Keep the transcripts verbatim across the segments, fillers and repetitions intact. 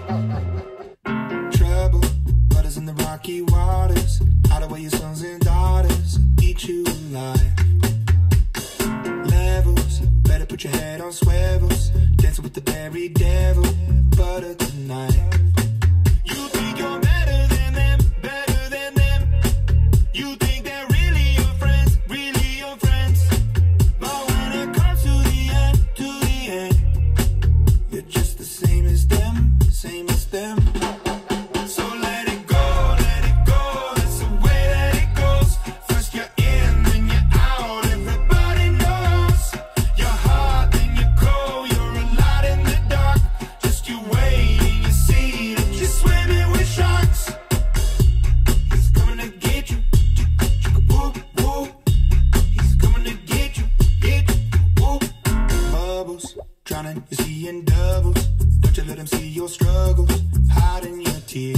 Trouble, brothers in the rocky waters, hide away your sons and daughters, eat you alive. Levels, better put your head on swivels, dancing with the very devil, butter tonight. You think you're better than them, better than them. You think they're really your friends, really your friends. But when it comes to the end, to the end, you're just the same as them, same as them. So let it go, let it go, that's the way that it goes. First you're in, then you're out, everybody knows. You're hot, then you're cold, you're a lot in the dark. Just you wait and you see that you're swimming with sharks. He's coming to get you, whoop, whoop. He's coming to get you, get you, whoop. Bubbles, drowning, you're seeing doubles. Don't you let him see your struggles, hiding your tears.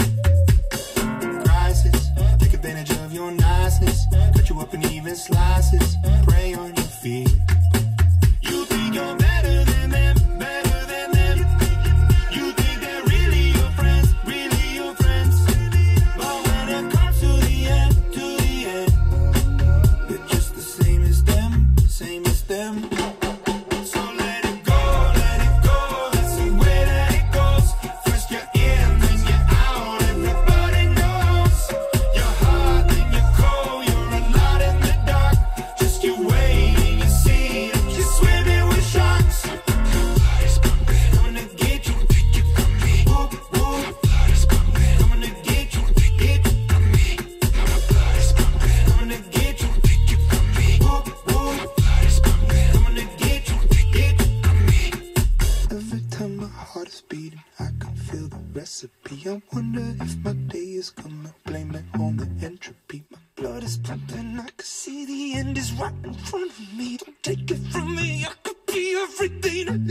Crisis, take advantage of your niceness, cut you up in even slices, prey on your fear. You think you're better than them, better than them. You think they're really your friends, really your friends. But when it comes to the end, to the end, you're just the same as them, same as them. So let it go, let it go, that's the way that it goes. First you're in, then you're out, everybody knows. You're hot, then you're cold, you're a lot in the dark. Just you wait and you see that you're swimming with sharks. Coming to get you, whoop, whoop. Coming to get you, get you, coming to get you, whoop, whoop. Coming to get you, get you. Every time my heart is beating, I can feel the recipe. I wonder if my day is gonna blame it on the entropy. My blood is pumping, I can see the end is right in front of me. Don't take it from me, I could be everything.